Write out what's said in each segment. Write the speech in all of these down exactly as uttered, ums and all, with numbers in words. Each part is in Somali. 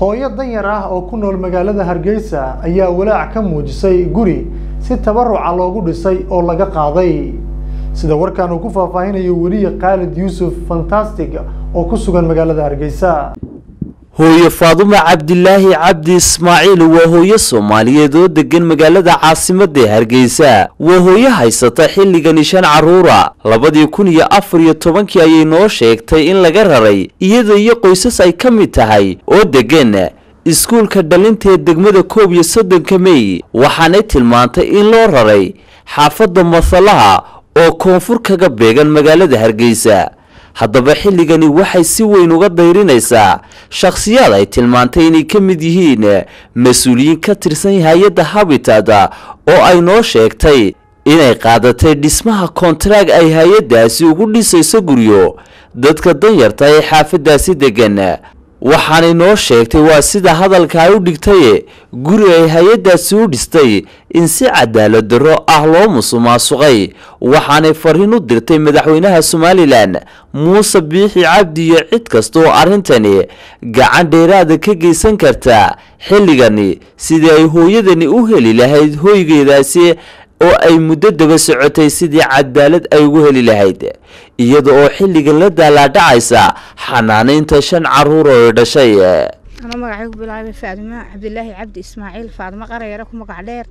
hooyo danyar ah oo ku nool magaalada Hargeysa ayaa walaac ka muujisay guri si tabaruc loogu dhisay oo laga qaaday sida warkaan uu ku faahfaahinayo wariye Khalid Yusuf Fantastic oo ku sugan magaalada Hargeysa. hooyo Faadumo Cabdilaahi Cabdi Ismaaciil waa hooyo Soomaaliyeed oo degan magaalada caasimadda Hargeysa. waa hooyo haysata xilligan shan caruura labadii kun iyo afar iyo tobankii ayay noo sheegtay in laga raray iyada iyo qoysas ay ka mid tahay oo degan iskuulka dhalinta degmada koob iyo soddonka May waxaanay tilmaantay in loo raray xaafadda Masalaha oo koonfur kaga beegan magaalada Hargeysa. haddaba xilligani waxay si weyn uga dayrinaysaa shakhsiyaad ay tilmaantay inay ka mid yihiin mas'uuliyiin ka tirsan hay'adda Habitat oo ay noo sheegtay inay qaadatay dhismaha kontraag ay hay'addaasi ugu dhisayso guryo dadka danyarta ee xaafadaasi degan. waxaanay noo sheegtay waa sida hadalka ay u dhigtay guri ay hay'addaasi u dhistay in si cadaalad darro ah loo musuqmaasuqay. waxaanay fariin u dirtay madaxweynaha Somaliland Muuse Biixi Cabdi iyo cid kasta oo arrintani gacan dheeraad ka geysan karta xilligani sidii ay hooyadani u heli lahayd hoygeedaasi oo ay muddo daba socotay sidii cadaalad ay ugu heli lahayd iyada oo xilligan la daalaadhacaysa xanaaneynta shan caruur oo dhashay. أنا magacaygu bilaabay Faadumo Cabdilaahi Cabdi Ismaaciil Faadumo Qareero ku magac dheer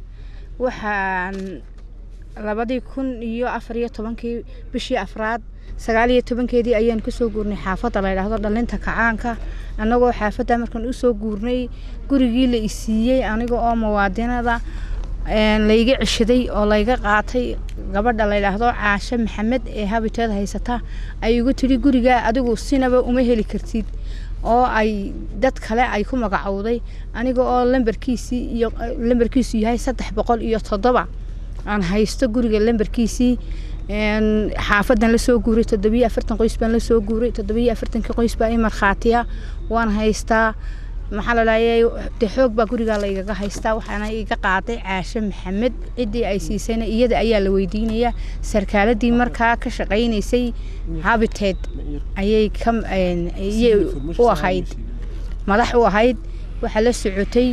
waxaan labadii kun iyo afar iyo tobankii bishii afraad sagaal iyo tobankeedii ayaan ku soo guurnay xaafadda la yiraahdo dhalinta kacaanka anagoo xaafadda markaan u soo guurnay gurigii la isiiyay aniga oo muwaadinada een la iga cishaday oo la iga qaatay gabadha la yiraahdo Caasha Maxamed ee Habitat haysata ay ugu tiri guriga adigu sinaba uma heli kartid oo ay dad kale ay ku magacowday aniga oo lambarkiisi iyo lambarkiisu yahay saddex boqol iyo toddoba aan haysto guriga lambarkiisi een xaafadan la soo guuray toddoba iyo afartan qoys baan la soo guuray toddoba iyo afartan qoys baa in marxaatiya waan haystaa maxaa la laayay xoog baa guriga la iga haystaa waxaana iga qaaday Caasha Maxamed cidii ay siisayna iyada ayaa la weydiinaya sarkaaladii markaa ka shaqeynaysay Habitat ayay ka ayay u ahayd madax u ahayd waxa la socotay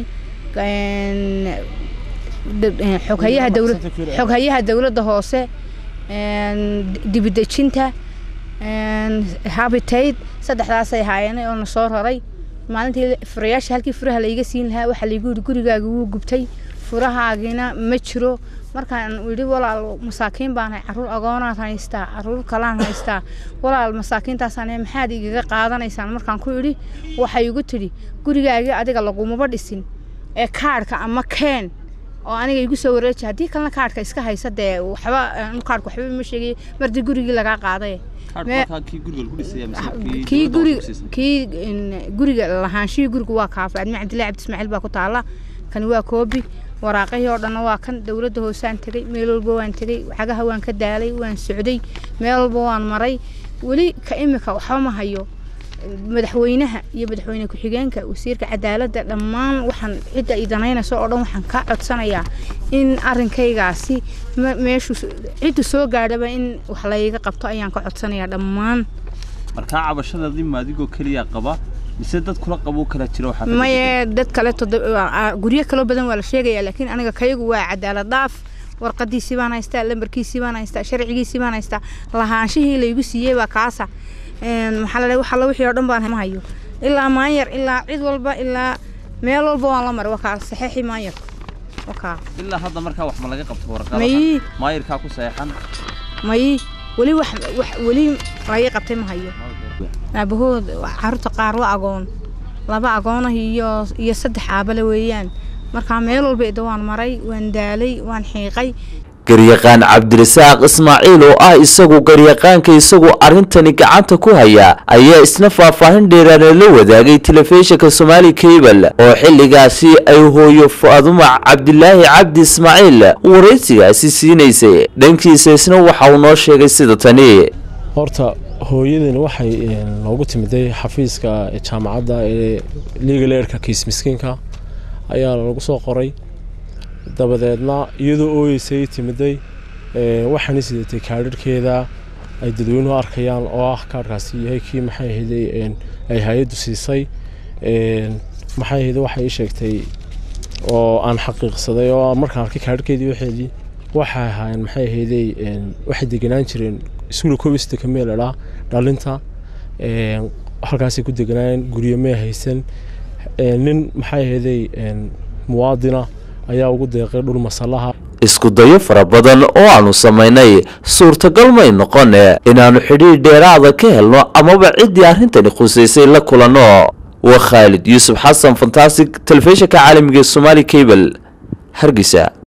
een xogayaha dawladda xogayaha dawladda hoose een dibadejinta een Habitat saddexdaas ay haayeen oo soo raray maalintii furayaasha halkii furaha la iga siin lahaa waxa la igu yiri gurigaaga wuu gubtay furahaagina ma jiro markaan wili walaal masaakiin baan caruur agoonaan haystaa caruur kalaan haystaa walaal masaakiintaas aan maxaad iga qaadanaysaan markaan ku yiri waxa igu tiri gurigaaga adiga laguma dhisin ee kaarka ama keen oo aniga igu soo wareejay hadii kalena kaarka iska haysadee waxba kaarka waxba ma sheegay martii gurigii laga qaaday kii guriga lagu dhisay kii guriga kii guriga lahaanshiga guriga waa kaafay Cabdilaahi Cabdi Ismaaciil baa ku taala kan waa koobi waraaqihii oo dhan waa kan dawladda hoosaan tagay meel walba waan tagay waxaga waan ka daalay waan socday meel walba waan maray wali ka imika waxa ma hayo madaxweynaha iyo madaxweyne ku xigeenka wasiirka cadaaladda dhammaan waxaan cid ay danaynayso oo dhan waxaan ka codsanayaa in arinkaygaasi meeshu cid soo gaadhaba in wax la iga qabto ayaan ka codsanayaa dhammaan marka cabashadadii maadigoo kaliya qaba mise dad kula qabo kala jiro waxa ma dad kale guriyo kale badan waa la sheegaya laakiin aniga kayagu waa cadaalad daaf warqadiisi baan haystaa lambarkiisi baan haystaa sharcigiisi baan haystaa lahaanshihii la igu siiyay waa kaasa een waxa la waxa la wixii oo dhan baan hayo ilaa maanyar ilaa cid walba ilaa meel walba waan la maray waxa saxiixi maanyar waxa ilaa hadda markaa wax ma laga qabto warqada maanyarka ku saxiixan may wali wax wali laga qabtay ma hayo abahood carruurta qaar waa agoon laba agoon iyo iyo saddex aabale weeyaan markaa meel walba idawaan maray waan daalay waan xiiqay garyaqaan Cabdirasaaq Ismaaciil oo ah isagu garyaqaanka isagu arintani gacanta ku haya ayaa isna faahfaahin dheeraad la wadaagay telefishinka Somali Cable oo xilligaasi ay hooyo Faadumo Cabdilaahi Cabdi Ismaaciil wareysigaasi siinaysay dhankiisa isna waxa uu noo sheegay sida tani horta hooyadan waxay loogu timiday xafiiska jaamacadda ee legal aidka kiis miskiinka ayaa lagu soo qoray dabadeedna iyadoo ooysay timiday ee waxaan isiday kaadhirkeeda ay dadweynuhu arkayaan oo ah kaarkaasi yahay kii maxay ahayd ay hay'addu siisay ee maxay ahayd waxay ii sheegtay oo aan xaqiiqsaday oo markaan arkay kaadhkeedii waxeedii waxay ahaayeen maxay ahaydey waxay deganaan jireen iskuulka kobista ka meeladhaa dhalinta halkaasay ku deganaayeen guryo may haysan nin maxay ahaydey muwaadina ayaa ugu deeqay dhul masallaha isku dayo fara badan oo aanu samaynay suurtagal may noqone inaanu xidhiir dheeraada ka helno amaba ciddii arrintani khusaysay la kulanno waa khaalid yuusuf xasan fantastic telefishinka caalamiga Somali Cable Hargeysa.